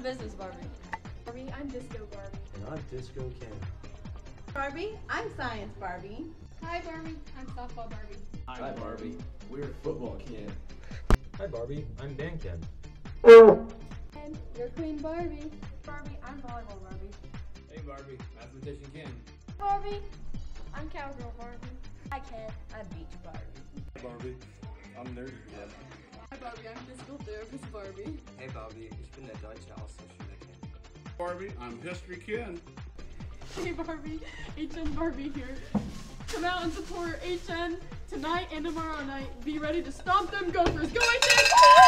Business Barbie. Barbie, I'm Disco Barbie. And I'm Disco Ken. Barbie, I'm Science Barbie. Hi Barbie, I'm Softball Barbie. Hi Barbie, we're Football Ken. Hi Barbie, I'm Dan Ken. And you're Queen Barbie. Barbie, I'm Volleyball Barbie. Hey Barbie, Mathematician Ken. Barbie, I'm Cowgirl Barbie. Hi Ken, I'm Beach Barbie. Hi Barbie, I'm Nerdy Ken. Hi Barbie, I'm Physical Therapist Barbie. Hey Barbie, ich bin der deutsche Austauschschüler Ken. Barbie, I'm History Ken. Hey Barbie, HN Barbie here. Come out and support HN tonight and tomorrow night. Be ready to stomp them Gophers. Go HN!